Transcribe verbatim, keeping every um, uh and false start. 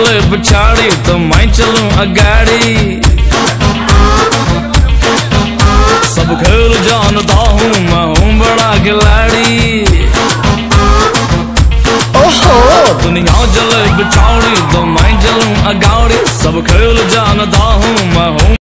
चले पिछाड़ी तो मैं चलूं अगाड़ी। सब खेल जानता हूँ, मैं हूँ बड़ा खिलाड़ी। ओहो दुनिया चले पिछाड़ी तो मैं चलूं अगाड़ी। सब खेल जानता हूँ, मैं हूँ